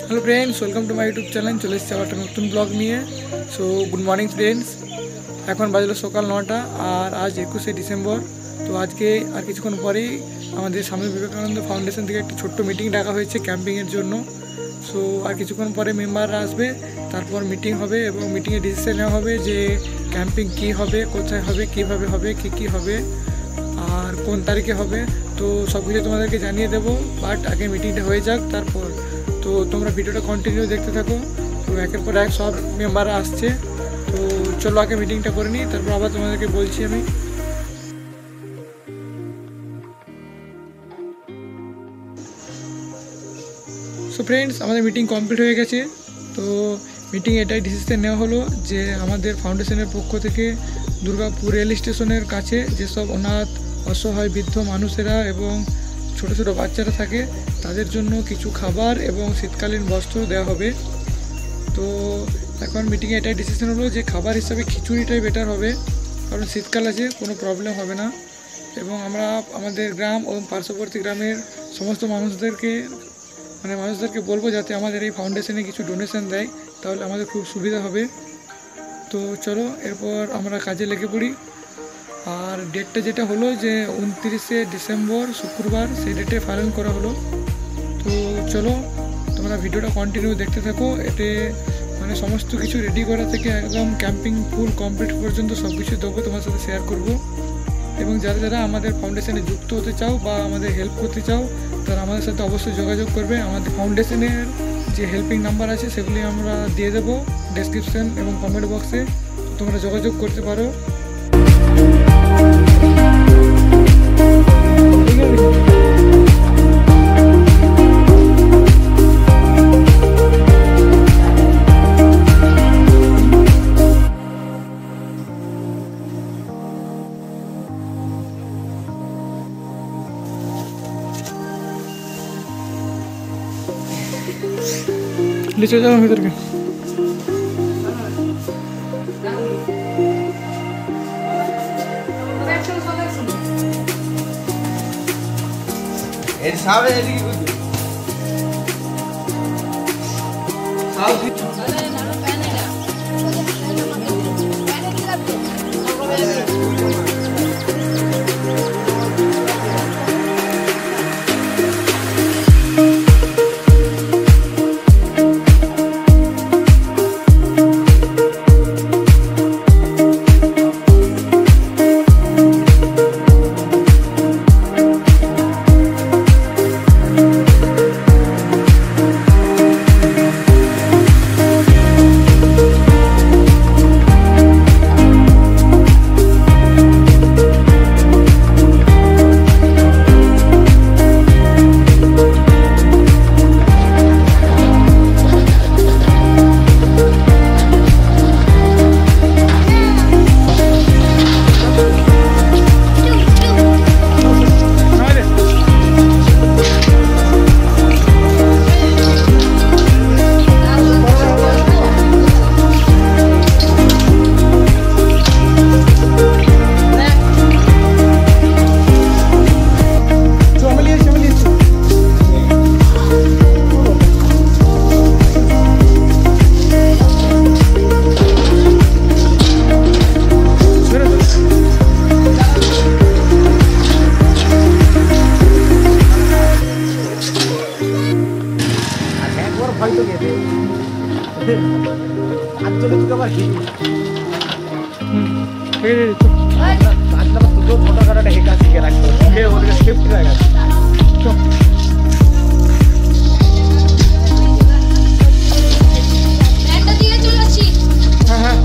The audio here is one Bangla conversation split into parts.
Hello friends, welcome to my YouTube channel. চলে এসেছি আবার একটা নতুন ব্লগ নিয়ে। So good morning friends. এখন বাজলো সকাল 9টা আর আজ 21শে ডিসেম্বর। তো আজকে আর কিছুক্ষণ পরেই আমাদের স্বামী বিবেকানন্দ ফাউন্ডেশন থেকে একটি ছোট্ট মিটিং ডাকা হয়েছে ক্যাম্পিংয়ের জন্য। সো আর কিছুক্ষণ পরে মেম্বাররা আসবে, তারপর মিটিং হবে এবং মিটিংয়ে ডিসিশন নেওয়া হবে যে ক্যাম্পিং কী হবে, কোথায় হবে, কীভাবে হবে, কী হবে আর কোন তারিখে হবে। তো সব কিছু তোমাদেরকে জানিয়ে দেবো, বাট আগে মিটিংটা হয়ে যাক তারপর। তো তোমরা ভিডিওটা কন্টিনিউ দেখতে থাকো। তো একের পর এক সব মেম্বাররা আসছে। তো চলো আগে মিটিংটা করে নিই, তারপর আবার তোমাদেরকে বলছি আমি। সো ফ্রেন্ডস, আমাদের মিটিং কমপ্লিট হয়ে গেছে। তো মিটিং এটাই ডিসিশন নেওয়া হলো যে আমাদের ফাউন্ডেশনের পক্ষ থেকে দুর্গাপুর রেল স্টেশনের কাছে যেসব অনাথ, অসহায়, বৃদ্ধ মানুষেরা এবং ছোট ছোট বাচ্চারা থাকে তাদের জন্য কিছু খাবার এবং শীতকালীন বস্ত্র দেওয়া হবে। তো এখন মিটিংয়ে এটাই ডিসিশন হলো যে খাবার হিসাবে খিচুড়িটাই বেটার হবে, কারণ শীতকাল আছে, কোনো প্রবলেম হবে না। এবং আমরা আমাদের গ্রাম ও পার্শ্ববর্তী গ্রামের সমস্ত মানুষদেরকে বলবো যাতে আমাদের এই ফাউন্ডেশনে কিছু ডোনেশন দেয়, তাহলে আমাদের খুব সুবিধা হবে। তো চলো এরপর আমরা কাজে লেগে পড়ি। আর ডেটটা যেটা হলো যে 29শে ডিসেম্বর শুক্রবার, সেই ডেটে ফাইনাল করা হলো। তো চলো তোমরা ভিডিওটা কন্টিনিউ দেখতে থাকো। এতে সমস্ত কিছু রেডি করা থেকে একদম ক্যাম্পিং ফুল কমপ্লিট পর্যন্ত সব কিছু দেবো, তোমার সাথে শেয়ার করব। এবং যারা যারা আমাদের ফাউন্ডেশনে যুক্ত হতে চাও বা আমাদের হেল্প করতে চাও, তারা আমাদের সাথে অবশ্যই যোগাযোগ করবে। আমাদের ফাউন্ডেশনের যে হেল্পিং নাম্বার আছে সেগুলি আমরা দিয়ে দেবো ডেসক্রিপশন এবং কমেন্ট বক্সে, তোমরা যোগাযোগ করতে পারো। লিচে যাও ভিতরকে। এর সামনে এদিকে কত সাউথ হয়তো গেছে আজকে তো আবার কি আজ না তো ফটো কাটাটা হেকা শিখে রাখতো সে ওদের সেফটি লাগা একটা দিয়ে চলে আসি। হ্যাঁ হ্যাঁ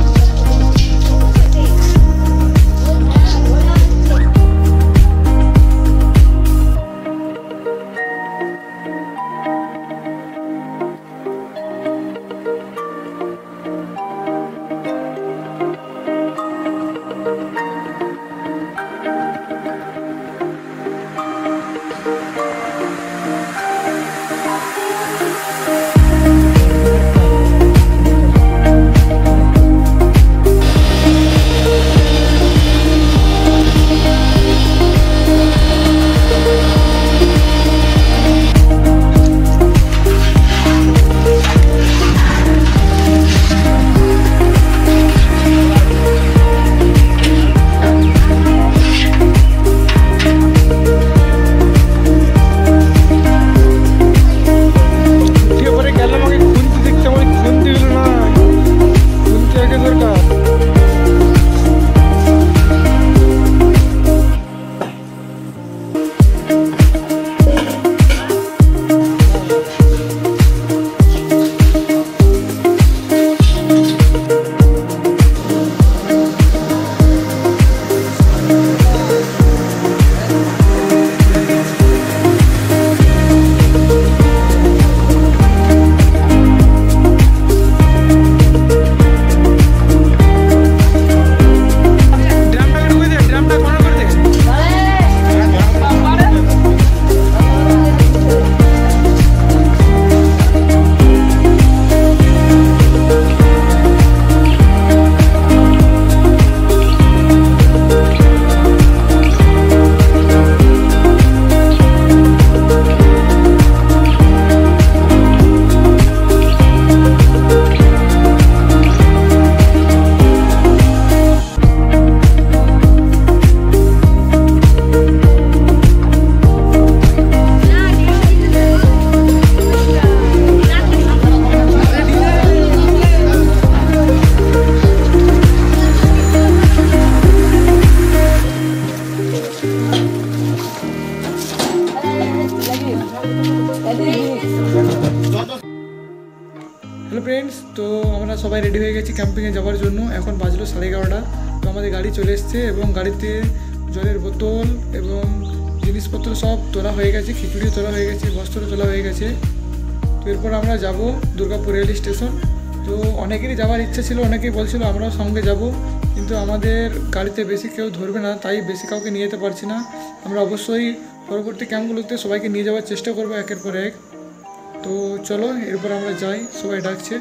হ্যালো ফ্রেন্ডস, তো আমরা সবাই রেডি হয়ে গেছি ক্যাম্পিংয়ে যাওয়ার জন্য। এখন বাজলো 11:30। তো আমাদের গাড়ি চলে এসছে এবং গাড়িতে জলের বোতল এবং জিনিসপত্র সব তোলা হয়ে গেছে, খিচুড়িও তোলা হয়ে গেছে, বস্ত্র তোলা হয়ে গেছে। তো এরপর আমরা যাব দুর্গাপুর রেল স্টেশন। তো অনেকেরই যাওয়ার ইচ্ছা ছিল, অনেকেই বলছিল আমরাও সঙ্গে যাব, কিন্তু আমাদের গাড়িতে বেশি কেউ ধরবে না, তাই বেশি কাউকে নিয়ে যেতে পারছি না। আমরা অবশ্যই পরবর্তী ক্যাম্পগুলোতে সবাইকে নিয়ে যাওয়ার চেষ্টা করবো একের পর এক। তো চলো এরপর আমরা যাই, সবাই ডাকছে।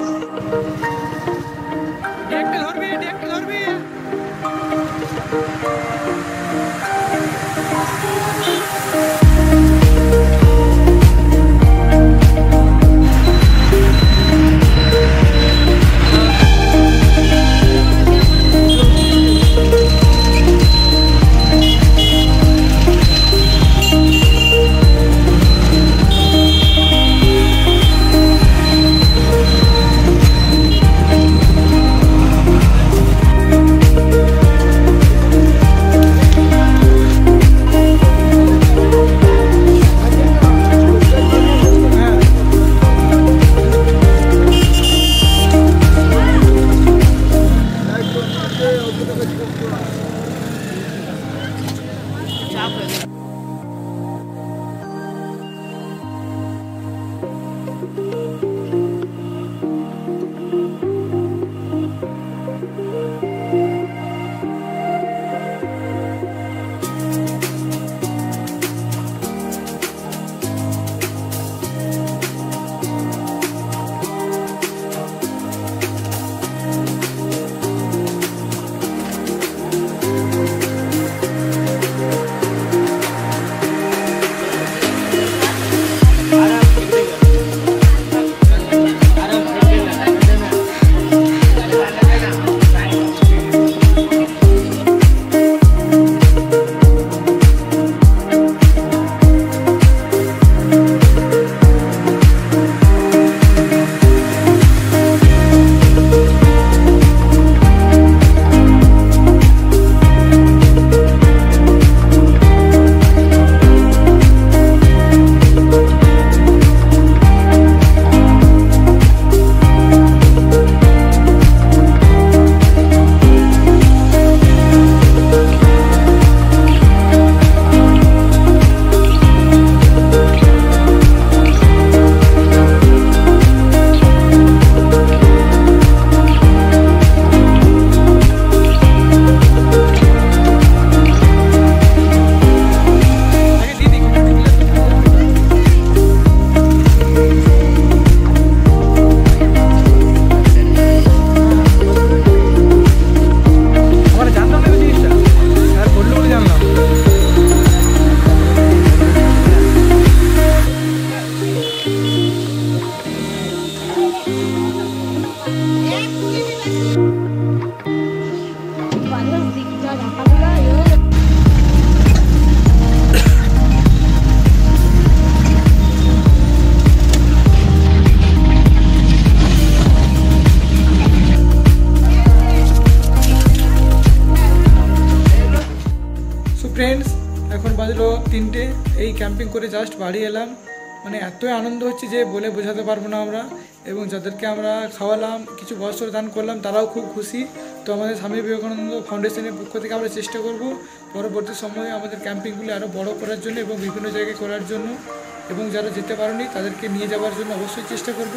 ফ্রেন্ডস, এখন বাজলো 3টে। এই ক্যাম্পিং করে জাস্ট বাড়ি এলাম। মানে এতই আনন্দ হচ্ছে যে বলে বোঝাতে পারবো না আমরা। এবং যাদেরকে আমরা খাওয়ালাম, কিছু বস্ত্র দান করলাম, তারাও খুব খুশি। তো আমাদের স্বামী বিবেকানন্দ ফাউন্ডেশনের পক্ষ থেকে আমরা চেষ্টা করব পরবর্তী সময়ে আমাদের ক্যাম্পিংগুলি আরও বড় করার জন্য এবং বিভিন্ন জায়গায় করার জন্য, এবং যারা যেতে পারেনি তাদেরকে নিয়ে যাওয়ার জন্য অবশ্যই চেষ্টা করব।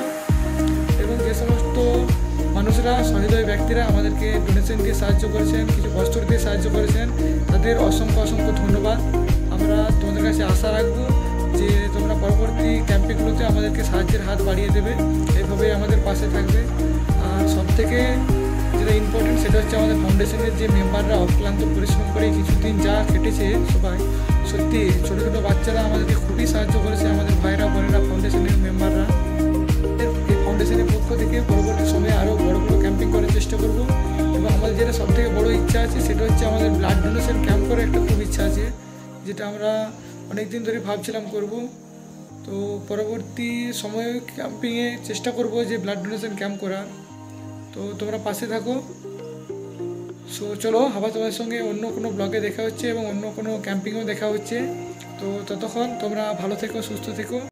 এবং যে সমস্ত মানুষরা, সহৃদয় ব্যক্তিরা আমাদেরকে ডোনেশন দিয়ে সাহায্য করেছেন, কিছু বস্ত্র দিয়ে সাহায্য করেছেন, তাদের অসংখ্য অসংখ্য ধন্যবাদ। আমরা তোমাদের কাছে আশা রাখবো যে তোমরা পরবর্তী ক্যাম্পিংগুলোতে আমাদেরকে সাহায্যের হাত বাড়িয়ে দেবে, এইভাবে আমাদের পাশে থাকবে। আর সবথেকে যেটা ইম্পর্টেন্ট সেটা হচ্ছে আমাদের ফাউন্ডেশনের যে মেম্বাররা অক্লান্ত পরিশ্রম করে কিছুদিন যা কেটেছে সবাই, সত্যি ছোটো ছোটো বাচ্চারা আমাদেরকে খুবই সাহায্য করেছে, আমাদের ভাইরা বোনেরা ফাউন্ডেশনের মেম্বাররা। এই ফাউন্ডেশনের পক্ষ থেকে পরবর্তী সময়ে আরও বড় বড় ক্যাম্পিং করার চেষ্টা করব। এবং আমাদের যেটা সবথেকে বড় ইচ্ছা আছে সেটা হচ্ছে আমাদের ব্লাড ডোনেশন ক্যাম্প করার একটা খুব ইচ্ছা আছে, যেটা আমরা অনেক দিন ধরে ভাবছিলাম করব। তো পরবর্তী সময়ে ক্যাম্পিংয়ে চেষ্টা করব যে ব্লাড ডোনেশন ক্যাম্প করার। তো তোমরা পাশে থাকো। সো চলো, আবার তোমাদের সঙ্গে অন্য কোনো ব্লগে দেখা হচ্ছে এবং অন্য কোনো ক্যাম্পিংয়েও দেখা হচ্ছে। তো ততক্ষণ তোমরা ভালো থেকো, সুস্থ থেকো।